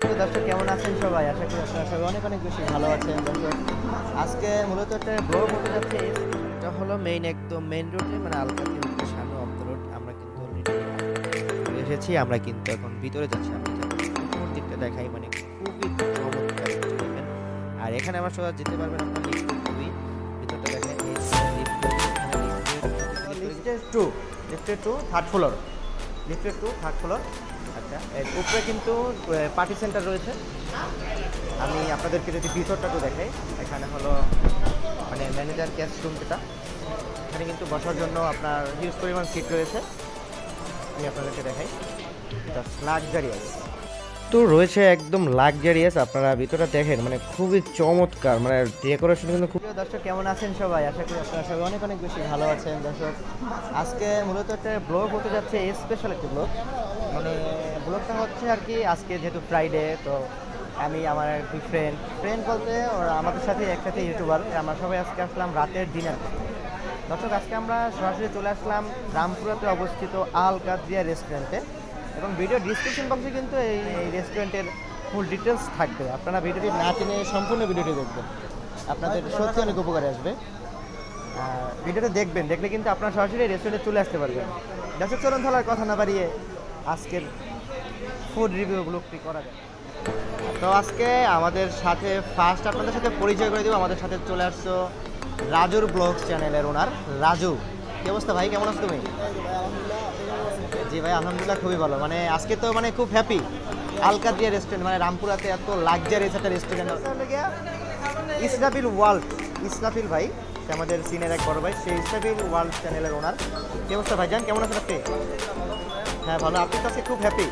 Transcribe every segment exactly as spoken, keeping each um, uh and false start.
দর্শক কেমন আছেন সবাই? আশা করি আপনারা সবাই অনেক অনেক বেশি ভালো আছেন। দর্শক আজকে মূলত একটা ব্লগ হতে যাচ্ছে, এটা হলো মেইন একদম মেইন রোডে, মানে আলকাতেরিয়া সামনে অফ দ্য রোড। আমরা কিন্তু অলরেডি এসেছি, আমরা কিন্তু এখন ভিতরে যাচ্ছি। আমরা উপর দিকটা দেখাই, মানে খুবই চমৎকার দেখবেন। আর এখানে আমার সবাই যেতে পারবেন আপনার লিফট দুই, ভিতরটা দেখেন লিফটের টু লিফটের টু থার্ড ফ্লোর লিফটের টু থার্ড ফ্লোর। আচ্ছা, এর উপরে কিন্তু পার্টি সেন্টার রয়েছে। আমি আপনাদেরকে যদি ভিতরটা তো দেখাই, এখানে হলো মানে ম্যানেজার গেস্ট রুম, যেটা এখানে কিন্তু বসার জন্য আপনার হিউজ পরিমাণ সিট রয়েছে। আমি আপনাদেরকে দেখাই, লাক্সারিয়াস তো রয়েছে, একদম লাক্সারিয়াস। আপনারা ভিতরটা দেখেন, মানে খুবই চমৎকার, মানে ডেকোরেশন কিন্তু খুব। দর্শক কেমন আছেন সবাই? আশা করি আপনারা সবাই অনেক অনেক বেশি ভালো আছেন। দর্শক আজকে মূলত একটা ব্লগ হতে যাচ্ছে, স্পেশাল একটি ব্লগ। মানে ব্লগটা হচ্ছে আর কি, আজকে যেহেতু ফ্রাইডে, তো আমি আমার দুই ফ্রেন্ড ফ্রেন্ড বলতে ওরা আমাদের সাথে একসাথে ইউটিউবার, আমরা সবাই আজকে আসলাম রাতের ডিনার করতে। দর্শক আজকে আমরা সরাসরি চলে আসলাম রামপুরাতে অবস্থিত আলকাদেরিয়া রেস্টুরেন্টে, এবং ভিডিও ডিসক্রিপশন বক্সে কিন্তু এই এই রেস্টুরেন্টের ফুল ডিটেলস থাকবে। আপনারা ভিডিওটি না টেনে সম্পূর্ণ ভিডিওটি দেখবেন, আপনাদের সত্যি অনেক উপকারে আসবে। ভিডিওটা দেখবেন, দেখলে কিন্তু আপনারা সরাসরি রেস্টুরেন্টে চলে আসতে পারবেন। দর্শক চলুন তাহলে কথা না বাড়িয়ে আজকের ফুড রিভিউ ব্লগটি করা যায়। তো আজকে আমাদের সাথে ফার্স্ট আপনাদের সাথে পরিচয় করে দেবো, আমাদের সাথে চলে আসছো রাজুর ব্লগস চ্যানেলের ওনার রাজু। কি অবস্থা ভাই, কেমন আছো তুমি? জি ভাই, আলহামদুলিল্লাহ খুবই ভালো। মানে আজকে তো মানে খুব হ্যাপি। আলকাদেরিয়া রেস্টুরেন্ট, মানে রামপুরাতে এত লাক্সারিয়াস একটা রেস্টুরেন্ট। ইসরাফিল ওয়ার্ল্ড, ইসরাফিল ভাই আমাদের সিনের এক বড় ভাই, সেই ইসরাফিল ওয়ার্ল্ড চ্যানেলের ওনার। কি অবস্থা ভাইজান, কেমন আছেন আপনি? হ্যাঁ ভালো, আপনি তো আজকে খুব হ্যাপি।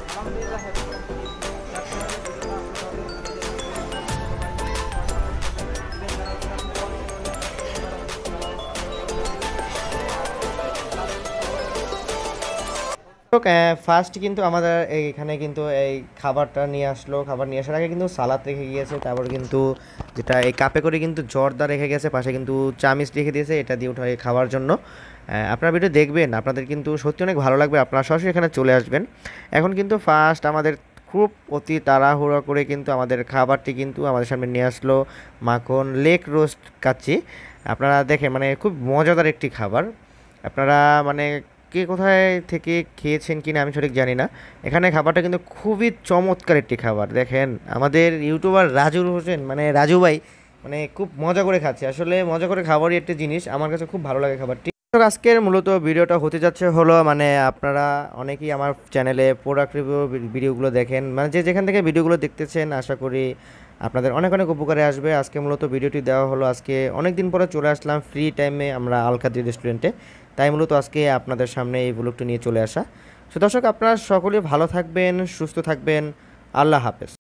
ফার্স্ট কিন্তু আমাদের এইখানে কিন্তু এই খাবারটা নিয়ে আসলো। খাবার নিয়ে আসার আগে কিন্তু সালাদ রেখে গিয়েছে, তারপর কিন্তু যেটা এই কাপে করে কিন্তু জর্দা রেখে গেছে, পাশে কিন্তু চামিচ রেখে দিয়েছে, এটা দিয়ে উঠে খাওয়ার জন্য। আপনারা ভিডিও দেখবেন, আপনাদের কিন্তু সত্যি অনেক ভালো লাগবে। আপনারা সরাসরি এখানে চলে আসবেন। এখন কিন্তু ফার্স্ট আমাদের খুব অতি তাড়াহুড়ো করে কিন্তু আমাদের খাবারটি কিন্তু আমাদের সামনে নিয়ে আসলো, মাখন লেগ রোস্ট কাচ্চি। আপনারা দেখেন, মানে খুব মজাদার একটি খাবার। আপনারা মানে কে কোথায় থেকে খেয়েছেন কিনা আমি সঠিক জানি না। এখানে খাবারটা কিন্তু খুবই চমৎকার একটি খাবার। দেখেন আমাদের ইউটিউবার রাজুর হোসেন, মানে রাজু ভাই, মানে খুব মজা করে খাচ্ছে। আসলে মজা করে খাবারই একটি জিনিস, আমার কাছে খুব ভালো লাগে খাবারটি। আজকের মূলত ভিডিওটা হতে যাচ্ছে হলো, মানে আপনারা অনেকেই আমার চ্যানেলে প্রোডাক্ট রিভিউ ভিডিওগুলো দেখেন, মানে যে যেখান থেকে ভিডিওগুলো দেখতেছেন, আশা করি আপনাদের অনেক অনেক উপকারে আসবে। আজকে মূলত ভিডিওটি দেওয়া হলো, আজকে অনেক দিন পরে চলে আসলাম ফ্রি টাইমে আমরা আলকাদেরিয়া রেস্টুরেন্টে, তাই মূলত আজকে আপনাদের সামনে এই ব্লগটি নিয়ে চলে আসা। তো দর্শক আপনারা সকলে ভালো থাকবেন, সুস্থ থাকবেন। আল্লাহ হাফেজ।